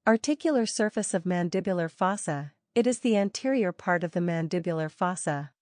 Articular surface of mandibular fossa. It is the anterior part of the mandibular fossa.